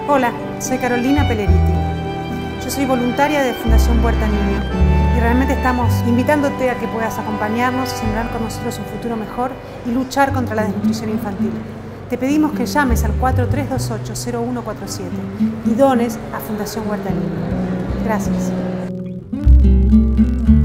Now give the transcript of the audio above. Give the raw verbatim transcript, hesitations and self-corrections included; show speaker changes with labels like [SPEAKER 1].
[SPEAKER 1] Hola, soy Carolina Pelleriti. Yo soy voluntaria de Fundación Huerta Niño y realmente estamos invitándote a que puedas acompañarnos, sembrar con nosotros un futuro mejor y luchar contra la desnutrición infantil. Te pedimos que llames al cuatro tres dos ocho cero uno cuatro siete y dones a Fundación Huerta Niño. Gracias.